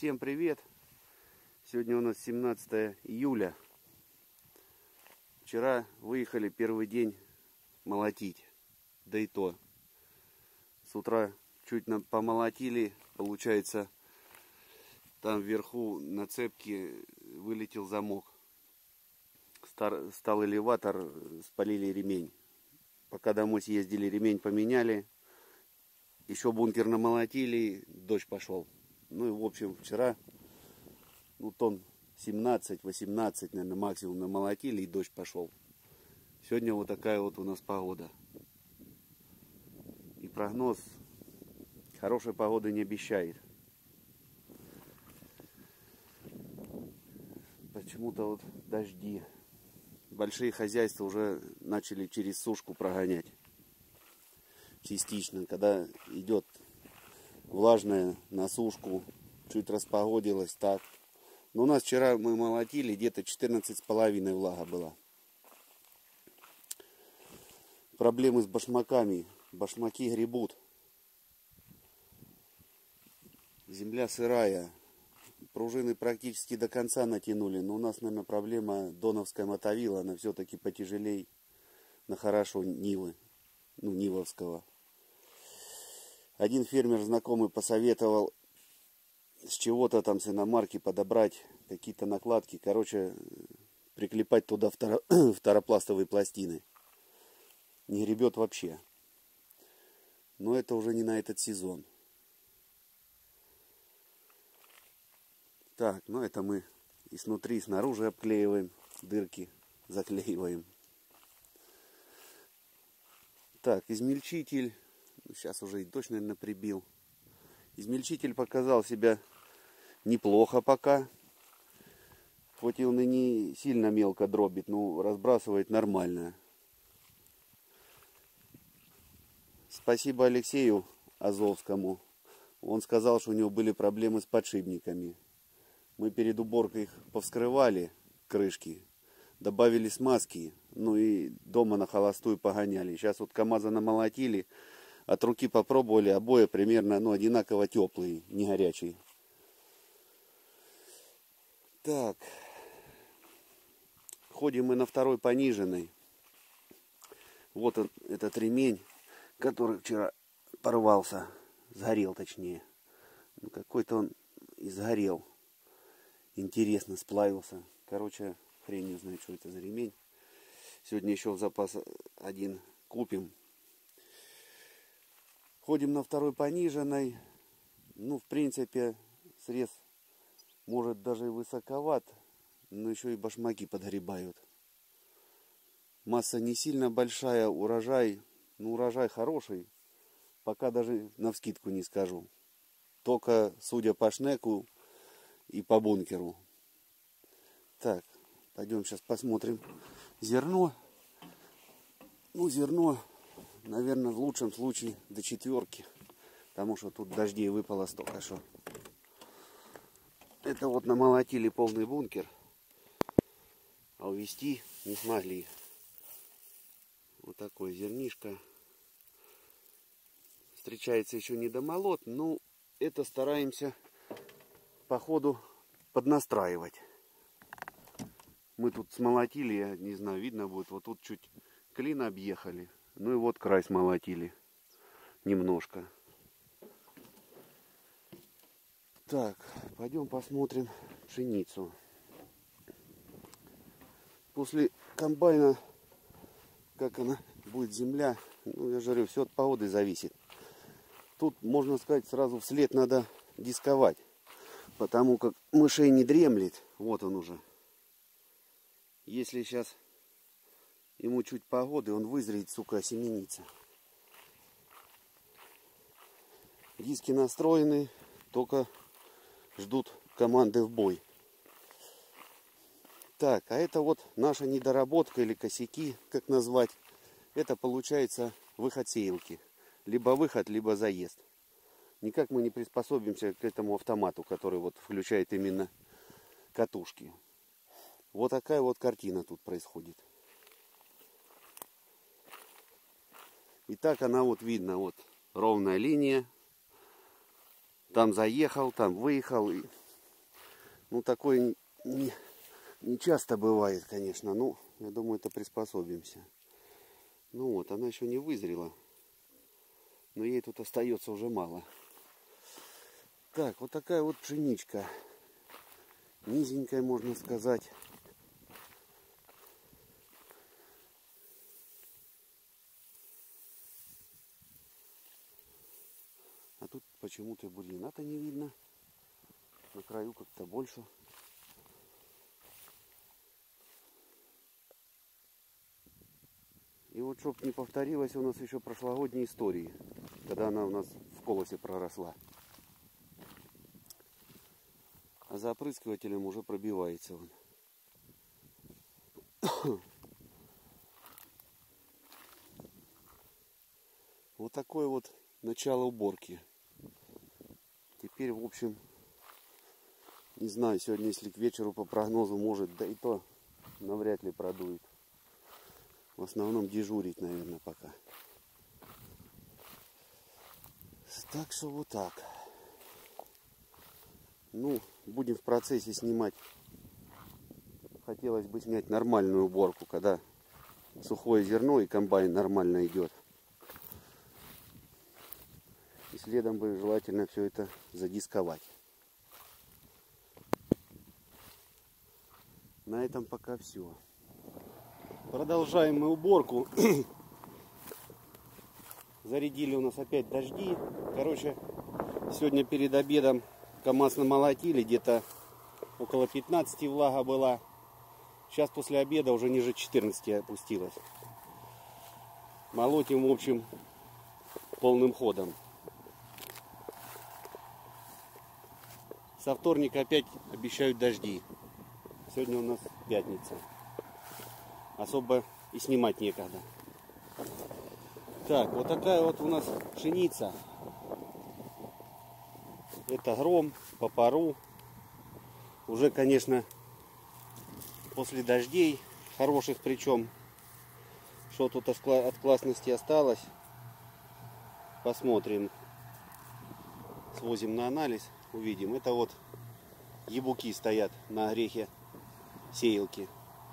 Всем привет! Сегодня у нас 17 июля. Вчера выехали первый день молотить. Да и то. С утра чуть помолотили. Получается, там вверху на цепке вылетел замок. Стал элеватор, спалили ремень. Пока домой съездили, ремень поменяли. Еще бункер намолотили, дождь пошел. Ну и в общем вчера тонн 17-18, наверное, максимум намолотили, и дождь пошел. Сегодня вот такая вот у нас погода. И прогноз хорошей погоды не обещает. Почему-то вот дожди. Большие хозяйства уже начали через сушку прогонять. Частично, когда идет влажная на сушку, чуть распогодилось так. Но у нас вчера мы молотили, где-то 14,5 влага была. Проблемы с башмаками. Башмаки гребут. Земля сырая. Пружины практически до конца натянули. Но у нас, наверное, проблема доновская мотовила. Она все-таки потяжелей на хорошо Нивы. Нивовского. Один фермер знакомый посоветовал с чего-то там с иномарки подобрать какие-то накладки. Короче, приклепать туда второпластовые пластины. Не гребет вообще. Но это уже не на этот сезон. Так, это мы и снутри, и снаружи обклеиваем. Дырки заклеиваем. Так, измельчитель. Сейчас уже и дождь, наверное, прибил. Измельчитель показал себя неплохо пока. Хоть и он и не сильно мелко дробит, но разбрасывает нормально. Спасибо Алексею Азовскому. Он сказал, что у него были проблемы с подшипниками. Мы перед уборкой их повскрывали, крышки. Добавили смазки. И дома на холостую погоняли. Сейчас вот КамАЗа намолотили. От руки попробовали, обои примерно одинаково теплые, не горячие. Так. Ходим мы на второй пониженной. Вот он, этот ремень, который вчера порвался. Сгорел точнее. Какой-то он и сгорел. Интересно, сплавился. Короче, хрен не знает, что это за ремень. Сегодня еще в запас один купим. Ходим на второй пониженной. В принципе, срез может даже и высоковат, но еще и башмаки подгребают. Масса не сильно большая, урожай, урожай хороший. Пока даже навскидку не скажу. Только судя по шнеку и по бункеру. Так, пойдем сейчас посмотрим зерно. Зерно, наверное, в лучшем случае до 4. Потому что тут дождей выпало столько, что. Это вот намолотили полный бункер. А увезти не смогли. Вот такое зернишко. Встречается еще недомолот. Это стараемся по ходу поднастраивать. Мы тут смолотили, я не знаю, видно будет. Вот тут чуть клин объехали. И вот край смолотили. Немножко. Так, пойдем посмотрим пшеницу. После комбайна, как она будет земля, я же говорю, все от погоды зависит. Тут, можно сказать, сразу вслед надо дисковать. Потому как мышей не дремлет. Вот он уже. Если сейчас ему чуть погоды, он вызреет, сука, осеменится. Диски настроены, только ждут команды в бой. Так, а это вот наша недоработка или косяки, как назвать. Это получается выход сеялки. Либо выход, либо заезд. Никак мы не приспособимся к этому автомату, который вот включает именно катушки. Вот такая вот картина тут происходит. И так она вот видно, вот ровная линия. Там заехал, там выехал. И Ну, такое не часто бывает, конечно. Ну, я думаю, это приспособимся. Ну вот, она еще не вызрела. Но ей тут остается уже мало. Так, вот такая вот пшеничка. Низенькая, можно сказать. А тут почему-то бурьяна-то не видно. На краю как-то больше. И вот, чтоб не повторилось у нас еще прошлогодней истории, когда она у нас в колосе проросла. А за опрыскивателем уже пробивается он. Вот такое вот начало уборки. Теперь, в общем, не знаю, сегодня, если к вечеру по прогнозу может, да и то навряд ли продует. В основном дежурить, наверное, пока. Так что вот так. Ну, будем в процессе снимать. Хотелось бы снять нормальную уборку, когда сухое зерно и комбайн нормально идет. И следом бы желательно все это задисковать. На этом пока все. Продолжаем мы уборку. Зарядили у нас опять дожди. Короче, сегодня перед обедом КамАЗ намолотили. Где-то около 15 влага была. Сейчас после обеда уже ниже 14 опустилась. Молотим, в общем, полным ходом. Со вторника опять обещают дожди. Сегодня у нас пятница. Особо и снимать некогда. Так, вот такая вот у нас пшеница. Это гром по пару. Уже, конечно, после дождей, хороших причем. Что тут от классности осталось. Посмотрим. Свозим на анализ, увидим. Это вот ебуки стоят на орехе сеялки.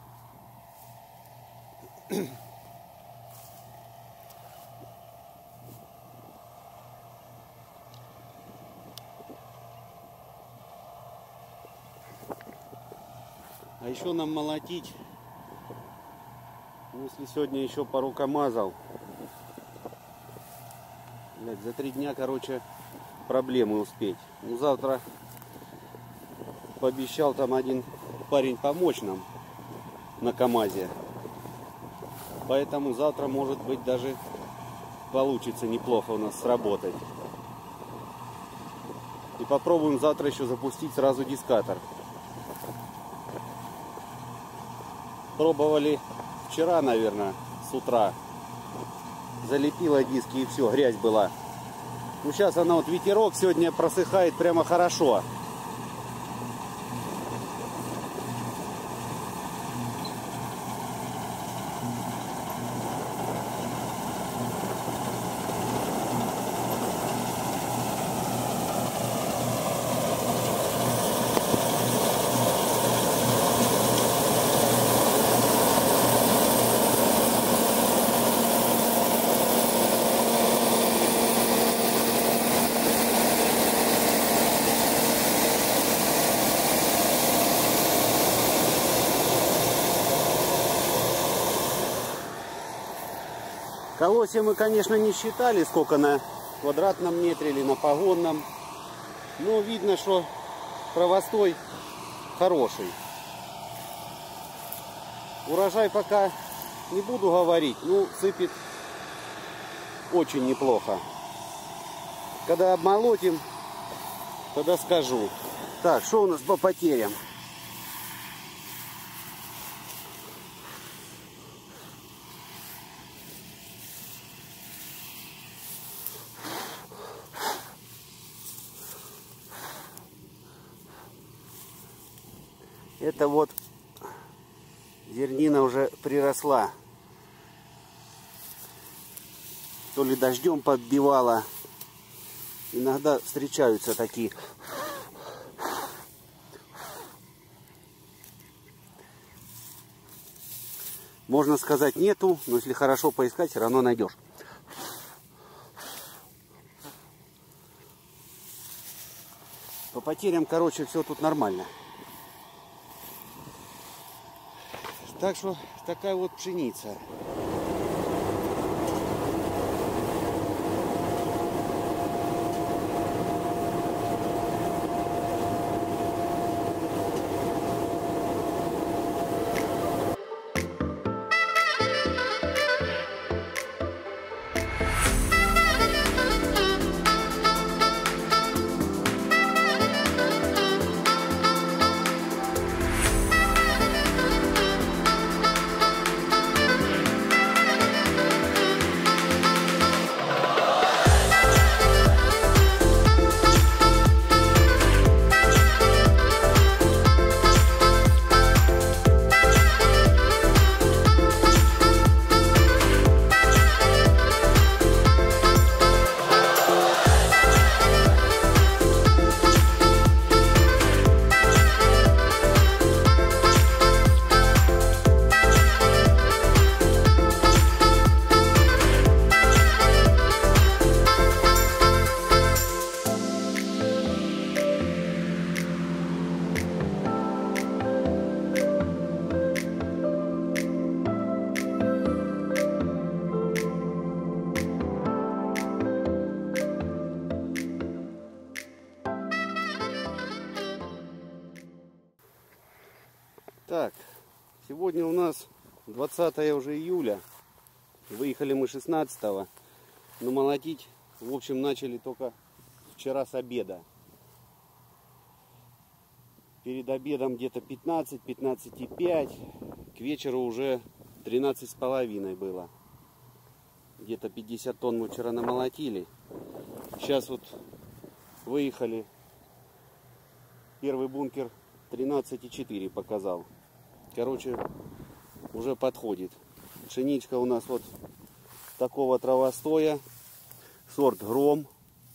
А еще нам молотить, если сегодня еще пару КамАЗов, за 3 дня, короче, проблемы успеть. Ну, завтра пообещал там один парень помочь нам на КамАЗе. Поэтому завтра, может быть, даже получится неплохо у нас сработать. И попробуем завтра еще запустить сразу дискатор. Пробовали вчера, наверное, с утра. Залепила диски и все, грязь была. Ну, сейчас она вот ветерок сегодня просыхает прямо хорошо. Колосья мы, конечно, не считали, сколько на квадратном метре или на погонном. Но видно, что провостой хороший. Урожай пока не буду говорить, ну, сыпет очень неплохо. Когда обмолотим, тогда скажу. Так, что у нас по потерям? Это вот зернина уже приросла. То ли дождем подбивала. Иногда встречаются такие. можно сказать, нету, но если хорошо поискать, все равно найдешь. По потерям, короче, все тут нормально. Так что такая вот пшеница. Так, сегодня у нас 20 уже июля. Выехали мы 16-го. Но молотить, в общем, начали только вчера с обеда. Перед обедом где-то 15-15,5. К вечеру уже 13,5 было. Где-то 50 тонн мы вчера намолотили. Сейчас вот выехали. Первый бункер 13,4 показал. Короче, уже подходит. Пшеничка у нас вот такого травостоя. Сорт Гром.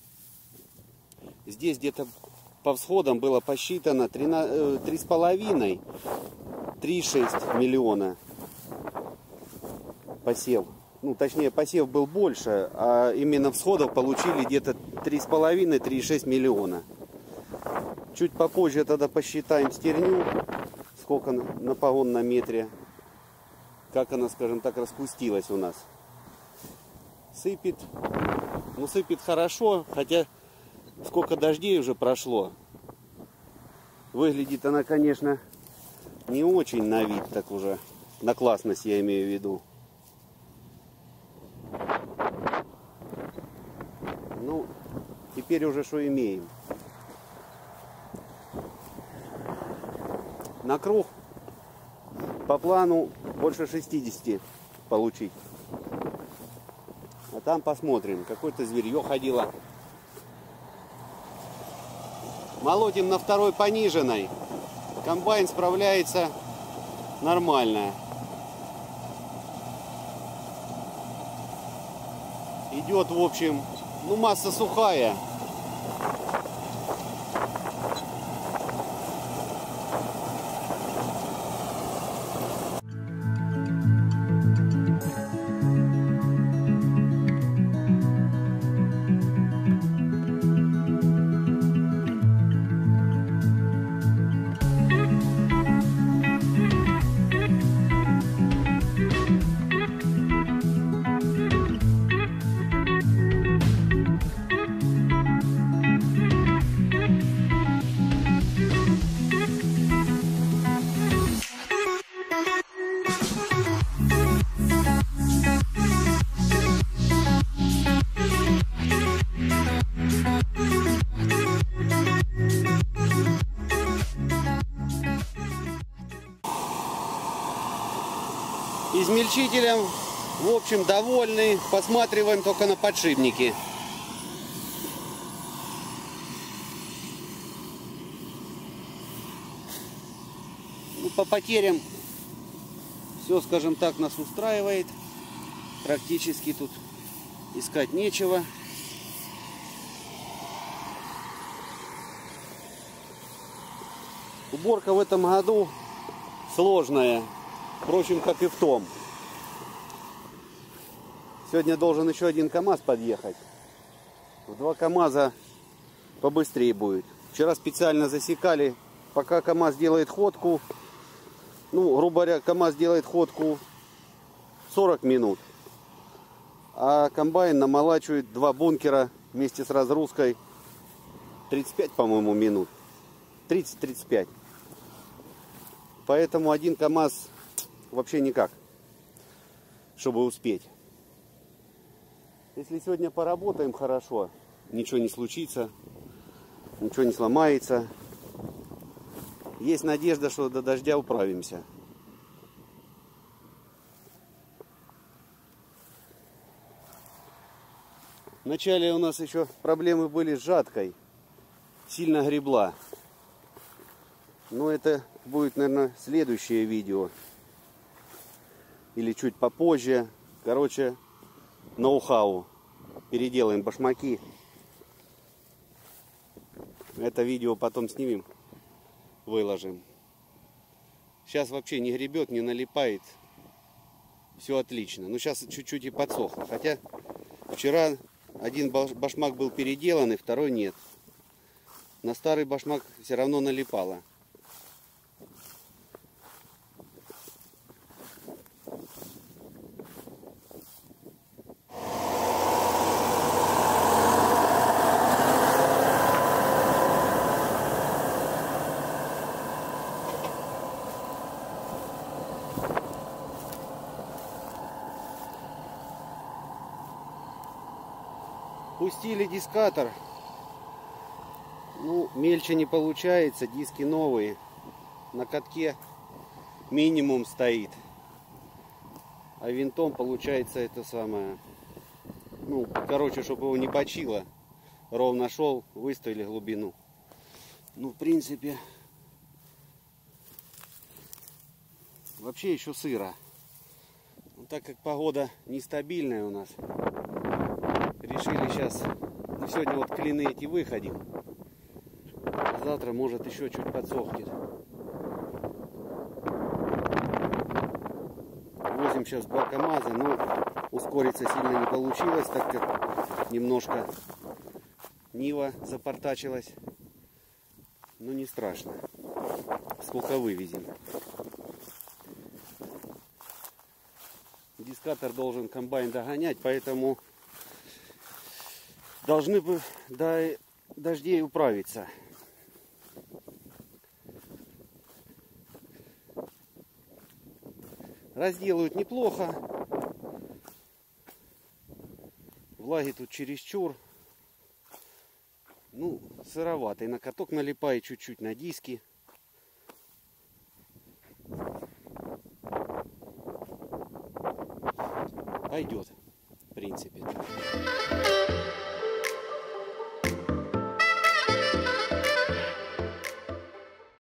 Здесь где-то по всходам было посчитано 3,5-3,6 миллиона посев. Ну, точнее, посев был больше, а именно всходов получили где-то 3,5-3,6 миллиона. Чуть попозже тогда посчитаем стерню, сколько на погон на метре, как она, скажем так, распустилась у нас. Сыпет, ну сыпет хорошо, хотя сколько дождей уже прошло. Выглядит она, конечно, не очень на вид, так уже, на классность я имею в виду. Ну, теперь уже что имеем. На круг по плану больше 60 получить. А там посмотрим. Какое-то зверье ходило. Молотим на второй пониженной. Комбайн справляется нормально. Идет, в общем, ну, масса сухая. Измельчителем, в общем, довольны. Посматриваем только на подшипники. Ну, по потерям все, скажем так, нас устраивает. Практически тут искать нечего. Уборка в этом году сложная. Впрочем, как и в том. Сегодня должен еще один КамАЗ подъехать. В 2 КамАЗа побыстрее будет. Вчера специально засекали, пока КамАЗ делает ходку. Ну, грубо говоря, КамАЗ делает ходку 40 минут. А комбайн намолачивает 2 бункера вместе с разгрузкой 35, по-моему, минут. 30-35. Поэтому один КамАЗ вообще никак, чтобы успеть. Если сегодня поработаем хорошо, ничего не случится, ничего не сломается. Есть надежда, что до дождя управимся. Вначале у нас еще проблемы были с жаткой. Сильно гребла. Но это будет, наверное, следующее видео. Или чуть попозже. Короче, ноу-хау. Переделаем башмаки. Это видео потом снимем. Выложим. Сейчас вообще не гребет, не налипает. Все отлично. Но сейчас чуть-чуть и подсохло. Хотя вчера один башмак был переделан, и второй нет. На старый башмак все равно налипало. Пустили дискатор. Ну, мельче не получается, диски новые. На катке минимум стоит. А винтом получается это самое. Ну, короче, чтобы его не почило. Ровно шел, выставили глубину. Ну, в принципе, вообще еще сыро. Ну, так как погода нестабильная у нас, решили сейчас, ну, сегодня вот клины эти выходим. Завтра может еще чуть подсохнет. Возим сейчас 2 КамАЗа, но ускориться сильно не получилось, так как немножко Нива запортачилась. Но не страшно. Сколько вывезем. Дискатор должен комбайн догонять, поэтому должны бы до дождей управиться. Разделают неплохо. Влаги тут чересчур. Ну, сыроватый. На каток налипает чуть-чуть, на диски. Пойдет, в принципе.